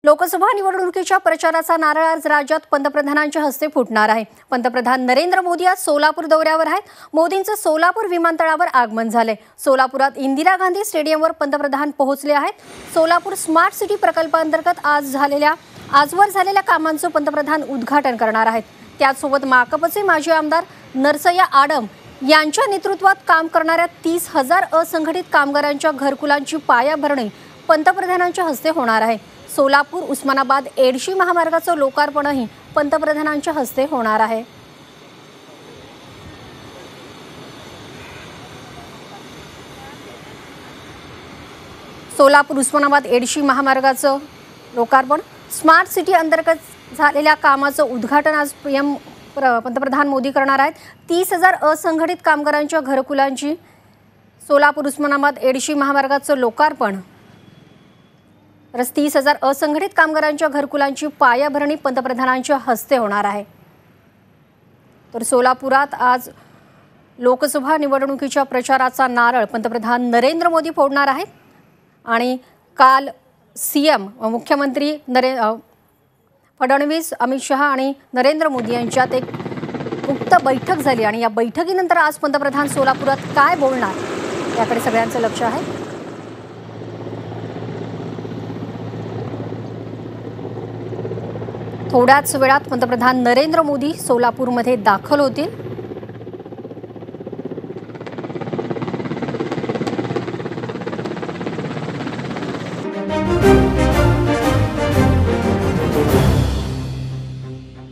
लोकसभा निवडणुकीच्या प्रचाराचा नारळ आज राज्यात पंतप्रधानांच्या हस्ते फुटणार आहे। पंतप्रधान नरेंद्र मोदी आज सोलापूर दौऱ्यावर आहेत। मोदींचं सोलापूर विमानतळावर आगमन झाले। सोलापुरात इंदिरा गांधी स्टेडियमवर पंतप्रधान पोहोचले आहेत। सोलापूर स्मार्ट सिटी प्रकल्पांतर्गत आजवर झालेल्या कामांचं पंतप्रधान उद्घाटन करणार आहेत। त्याचसोबत माकपचे माजी आमदार नरसय्या आडम यांच्या नेतृत्वात काम करणाऱ्या 30,000 असंघटित कामगारांच्या घरकुलांची पायाभरणी पंतप्रधानांच्या हस्ते होणार आहे। सोलापूर उस्मानाबाद एडशी महामार्गाचं लोकार्पणही पंतप्रधानांच्या हस्ते होणार आहे। सोलापूर उस्मानाबाद एडशी महामार्गाचं लोकार्पण, स्मार्ट सिटी अंतर्गत झालेल्या कामाचं उद्घाटन आज पंतप्रधान मोदी करणार आहेत। 30,000 असंघटित कामगारांच्या घरकुलांची सोलापूर उस्मानाबाद एडशी महामार्गाचं लोकार्पण, 30,000 असंघटित कामगारांच्या घरकुलांची पायाभरणी पंतप्रधानांच्या हस्ते होणार आहे। तर सोलापुरात आज लोकसभा निवडणुकीच्या प्रचाराचा नारळ पंतप्रधान नरेंद्र मोदी फोडणार आहेत आणि काल सीएम मुख्यमंत्री फडणवीस, अमित शहा आणि नरेंद्र मोदी यांच्यात एक गुप्त बैठक झाली आणि या बैठकीनंतर आज पंतप्रधान सोलापुरात काय बोलणार याकडे सगळ्यांचं लक्ष आहे। थोड्याच वेळात पंतप्रधान नरेंद्र मोदी सोलापूरमध्ये दाखल होतील।